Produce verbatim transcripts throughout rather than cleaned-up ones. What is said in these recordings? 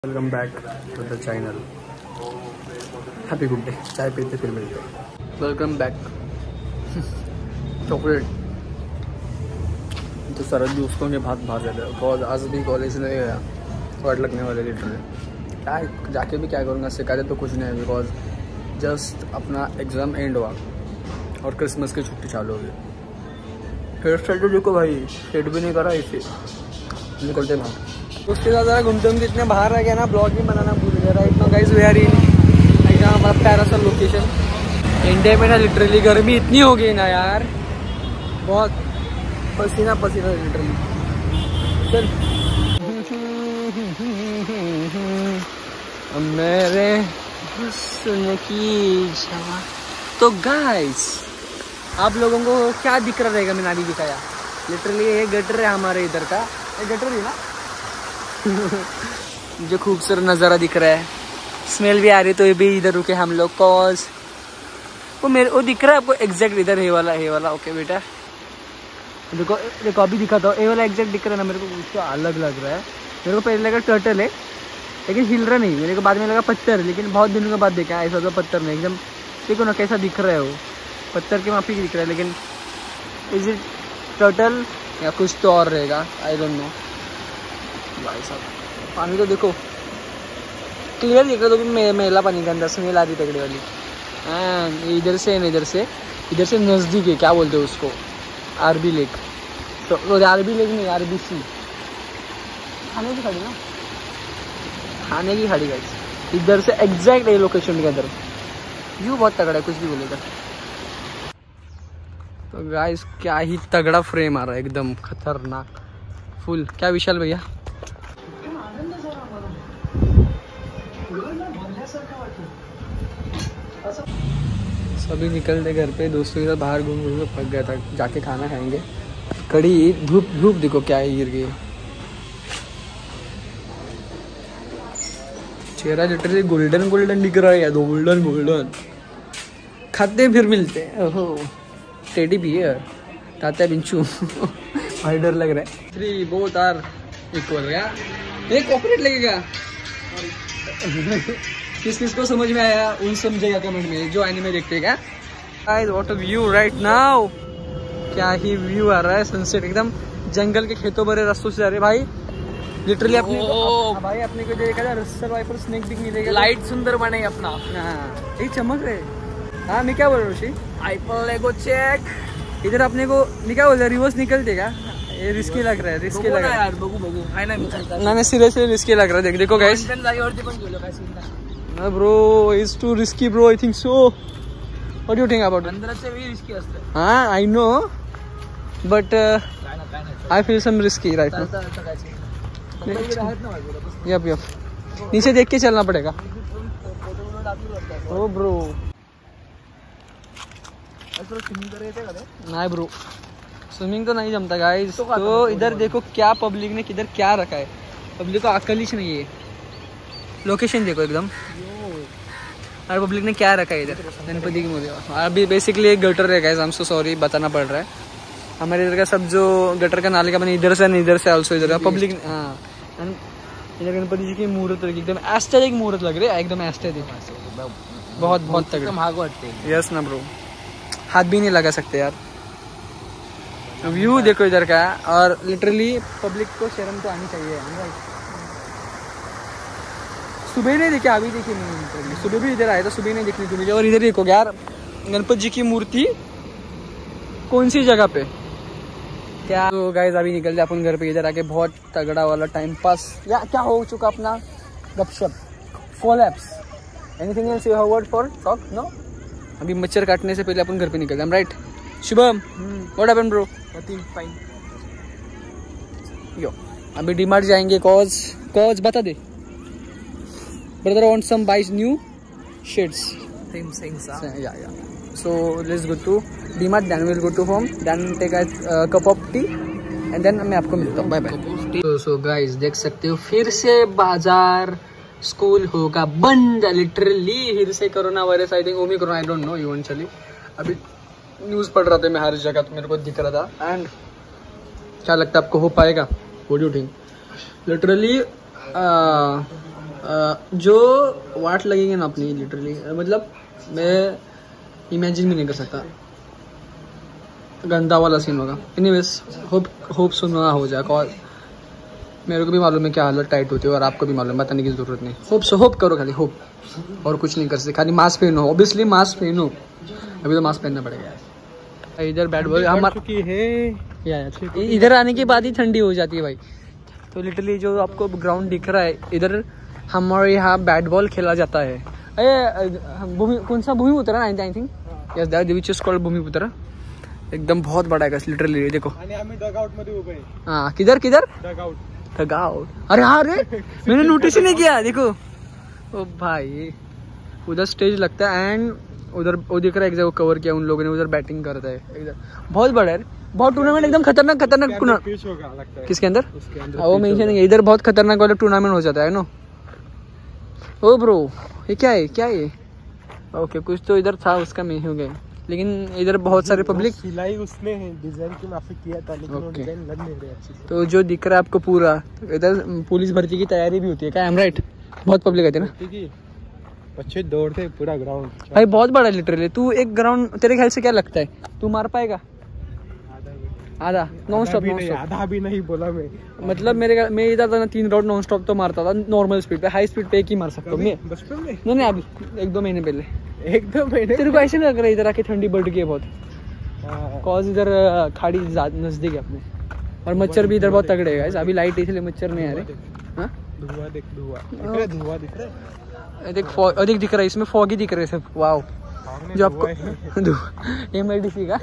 Welcome back to the channel. Happy good day. चाय पीते फिर मिलते हैं। Welcome back. चॉकलेट तो सारे दोस्तों के भाग भाग रहे थे बिकॉज आज भी कॉलेज नहीं गया, वाट लगने वाले लिटरली। क्या जाके भी क्या करूँगा, सिखाते तो कुछ नहीं है बिकॉज जस्ट अपना एग्ज़ाम एंड हुआ और क्रिसमस की छुट्टी चालू हो गई। हेयर स्टाइल तो देखो भाई, सेट भी नहीं करा, इसे निकलते भाग। उसके साथ ज़रा घूमते घूमते इतने बाहर रह गया ना, ब्लॉग भी बनाना भूल गया। Right now guys we are in एकदम हमारा प्यारा सा लोकेशन। इंडिया में ना लिटरली गर्मी इतनी हो गई ना यार, बहुत पसीना पसीना लिटरली। चल मेरे हुस्न की जवा। तो गाइस आप लोगों को क्या दिख रहा रहेगा, मैंने अभी दिखाया। लिटरली ये गटर है हमारे इधर का, ये गटर ही ना जो खूबसूरत नज़ारा दिख रहा है, स्मेल भी आ रही। तो ये भी इधर रुके हम लोग कॉज वो मेरे वो दिख रहा है आपको एग्जैक्ट इधर है वाला है वाला। ओके बेटा देखो देखो अभी दिखा था, ये वाला एग्जैक्ट दिख रहा है ना मेरे को, उसका अलग लग रहा है। मेरे को पहले लगा टर्टल है लेकिन हिल रहा नहीं, मेरे को बाद में लगा पत्थर है, लेकिन बहुत दिनों के बाद देखा ऐसा तो पत्थर नहीं। एकदम देखो ना कैसा दिख रहा है, वो पत्थर के माफी दिख रहा है, लेकिन इज इट टर्टल या कुछ तो और रहेगा, आई डोंट नो। भाई साहब पानी तो देखो क्लियर दिख रहा, तो भी मेला पानी के अंदर स्मेल आ रही तगड़ी वाली। हाँ इधर से न इधर से इधर से नज़दीक है, क्या बोलते हैं उसको, आरबी लेक। तो आरबी लेक नहीं, आरबीसी खाने की खाड़ी ना, खाने की खाड़ी गाइस। इधर से एग्जैक्ट ये लोकेशन के अंदर व्यू बहुत तगड़ा है, कुछ भी बोलेगा। तो गाइस क्या ही तगड़ा फ्रेम आ रहा है, एकदम खतरनाक फुल। क्या विशाल भैया सभी निकलते घर पे, दोस्तों के साथ बाहर घूम घूम के पक गया था, जाके खाना खाएंगे। कड़ी धूप धूप देखो क्या गिर गई, चेहरा लिटरली गोल्डन गोल्डन दिख रहा है, गोल्डन गोल्डन। खाते फिर मिलते हैं। ओहो टेडी बियर ताता बिंचू भाई डर लग रहा है। थ्री बोथ आर इक्वल यार, ये कॉपरेट लगेगा। किस किस को समझ में आया उन समझेगा कमेंट में, जो एनिमे देखते हैं। क्या guys what a view right now, क्या ही व्यू आ रहा है। सनसेट एकदम जंगल के खेतों भरे रास्तों से जा रहे भाई। लिटरली अपने को भाई अपने को देखा था रस्सल वाइपर स्नेक दिख मिलेगा, लाइट सुंदर बने अपना। हाँ ये चमक रहे। हाँ मैं क्या बोल रहा हूँ, आईपल लेगो चेक। इधर अपने को मैं क्या बोल रहा, रिवर्स निकलते क्या, ये रिस्की लग रहा है, रिस्की लग रहा है यार। बगू बगू है ना, ना मैं सीरियसली रिस्की लग रहा है। देख देखो guys bro, it's too risky bro, I think so. What do you think about it? अंदर से भी रिस्की असते। हां I know but I feel some risky right now. Yup yup नीचे देख के चलना पड़ेगा। ओ ब्रो नहीं ब्रो, स्विमिंग तो नहीं जमता गाइस। तो इधर देखो क्या पब्लिक ने किधर क्या रखा है, पब्लिक को अकल ही नहीं है। लोकेशन देखो एकदम, और पब्लिक ने क्या रखा है इधर, गणपति की मूर्ति। अभी बेसिकली एक गटर है guys, I am so sorry बताना पड़ रहा है। हमारे इधर का सब जो गटर का नाले का बने इधर से इधर से ऑल्सो इधर का पब्लिक। हाँ इधर गणपति जी की मूर्त रखी, एकदम एस्थेटिक मूर्त लग रही है, एकदम एस्थेटिक, बहुत बहुत तगड़ी। यस ना ब्रो, हाथ भी नहीं लगा सकते यार। व्यू देखो इधर का, और लिटरली पब्लिक को शर्म तो आनी चाहिए। सुबह नहीं देखी, अभी देखी नहीं, सुबह भी इधर आया था, सुबह नहीं दिखनी थी मुझे। और इधर देखो यार गणपति जी की मूर्ति कौन सी जगह पे क्या। तो गाइस अभी निकलते अपन घर पे। इधर आके बहुत तगड़ा वाला टाइम पास या क्या हो चुका अपना, गपशप collapse. Anything else you have word for talk? No. अभी मच्छर काटने से पहले अपन घर पे निकलते हैं, right Shubham? What happened bro? Nothing fine. Yo अभी डीमार्ट जाएंगे, कॉज कॉज बता दे brother want some buys new shades, same things. Yeah yeah, so let's go to DMart, then we'll go to home, then take a uh, cup of tea and then मैं आपको मिलता हूँ। Bye bye. तो so guys देख सकते हो फिर से बाजार स्कूल होगा बंद लिटरली, फिर से corona virus, I think omicron, I don't know eventually. अभी न्यूज़ पढ़ रहा था मैं हर जगह, तो मेरे को दिख रहा था। एंड क्या लगता है आपको हो पाएगा? What do you think? Literally जो वाट लगेंगे ना अपनी लिटरली, मतलब मैं इमेजिन भी नहीं कर सकता, गंदा वाला सीन होगा। एनीवेज होप होप सुनना हो जाए कॉल, मेरे को भी मालूम है क्या हालत टाइट होती है और आपको भी मालूम है, बताने की जरूरत नहीं। होप सो होप करो, खाली होप, और कुछ नहीं कर सकते, खाली मास्क पहनो, ऑब्वियसली मास्क पहनो, अभी तो मास्क पहनना पड़ेगा। इधर बैट बॉल हमारी है, इधर आने के बाद ही ठंडी हो जाती है भाई। तो लिटरली जो आपको ग्राउंड दिख रहा है, इधर हमारे यहाँ बैट बॉल खेला जाता है। अरे भूमि कौन सा Bhumiputra I think, yes that which is called Bhumiputra, एकदम बहुत बड़ा है लिटरली। देखो हाँ, किधर किधर डगआउट, अरे हाँ रे मैंने नोटिस ही नहीं किया। देखो ओ भाई, उधर स्टेज लगता है एंड उधर वो दिख रहा है, एक जगह कवर किया उन लोगों ने, उधर बैटिंग करता है। इधर बहुत बड़ा है, बहुत टूर्नामेंट एकदम खतरनाक खतरनाक टूर्नामेंट। किसके अंदर? वो मेंशन नहीं है, इधर बहुत खतरनाक वाला टूर्नामेंट हो जाता है नो। ओ ब्रो ये क्या है, क्या है? ओके कुछ तो इधर था, उसका मैं हो गया, लेकिन इधर बहुत सारे पब्लिक सिलाई उसने डिजाइन की माफी किया था, लेकिन वो डिजाइन लग नहीं रहा अच्छे से। तो जो दिख रहा है आपको पूरा, इधर पुलिस भर्ती की तैयारी भी होती है क्या? आई एम राइट, बहुत पब्लिक आती है ना, बच्चे दौड़ते पूरा ग्राउंड भाई, बहुत बड़ा है लिटरली। तू एक ग्राउंड तेरे ख्याल से क्या लगता है, तू मार पाएगा? आधा नॉन स्टॉप, नॉन स्टॉप आधा भी नहीं बोला मैं, मतलब मेरे मैं इधर था ना, तीन राउंड नॉन स्टॉप तो मारता था नॉर्मल स्पीड पे, हाई स्पीड पे एक ही मार सकता हूँ मैं बचपन में। नहीं नहीं अभी एक दो महीने पहले। एक दो महीने तेरे को ऐसे नहीं लग रहा है इधर आके ठंडी बढ़ गई है बहुत? कॉज इधर खाड़ी नजदीक है अपने, और मच्छर भी इधर बहुत तगड़े है। अभी लाइट इसलिए मच्छर नहीं आ रहे। धुआं देख, धुआं धुआं दिख रहा है, देख अधिक दिख रहा है इसमें, फॉगी दिख रहे सब। वाओ जो आपको एम आई डी सी का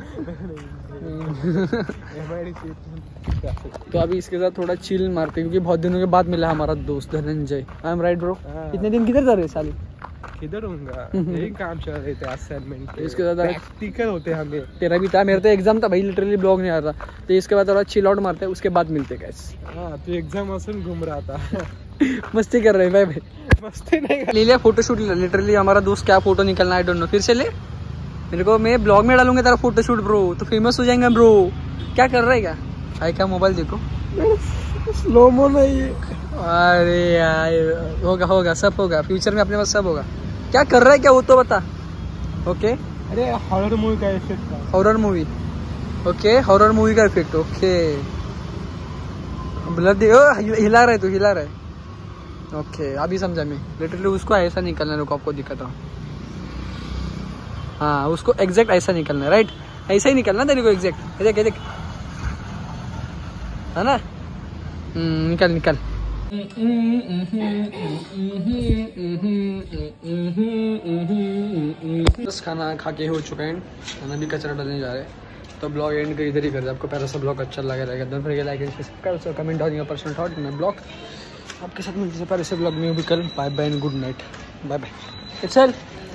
तो अभी इसके साथ थोड़ा चिल मारते, क्योंकि बहुत दिनों के बाद मिला हमारा दोस्त Dhananjay. I am right bro? इतने दिन किधर जा रहे साली? किधर होऊंगा, यही काम चल रहे थे असाइनमेंट के, इसके साथ प्रैक्टिकल होते हमें। तेरा भी था, मेरा तो एग्जाम था भाई, लिटरली ब्लॉग नहीं आ रहा, तो इसके बाद थोड़ा चिल आउट मारते हैं, उसके बाद मिलते गाइस। हाँ तो एग्जाम आसन घूम रहा था मस्ती कर रहे हैं भाई भाई, मस्ती नहीं ले लिया फोटो शूट। लिटरली हमारा दोस्त क्या फोटो निकलना आई डोंट नो, फिर से ले मेरे को, मैं ब्लॉग में डालूंगा तेरा फोटो शूट ब्रो, तो फेमस हो जाएंगे ब्रो। क्या कर रहा है क्या भाई, क्या मोबाइल देखो, स्लोमो नहीं। अरे यार होगा होगा सब होगा, फ्यूचर में अपने पास सब होगा। क्या कर रहा है क्या वो तो बता। ओके अरे हॉरर मूवी का इफेक्ट था, horror movie, okay horror movie का इफेक्ट, ओके ब्लड दे, हिला रहा है तू, हिला रहा है, ओके अभी समझा मैं। लिटरली उसको ऐसा निकलना है, आपको दिक्कत हो, हाँ उसको एग्जैक्ट ऐसा निकलना है, राइट ऐसा ही निकलना तेरे को एग्जैक्ट, देख देख है ना, निकल निकल। बस खाना खा के हो चुका है, खाना भी कचरा डालने जा रहे हैं, तो ब्लॉग एंड कर इधर ही कर दे। आपको पहला सा ब्लॉग अच्छा लगा रहेगा, don't forget like and subscribe, comment down your personal thought in my blog. आपके साथ मिलते हैं पर ऐसे ब्लॉग में भी कल। Bye bye and good night, bye bye. चल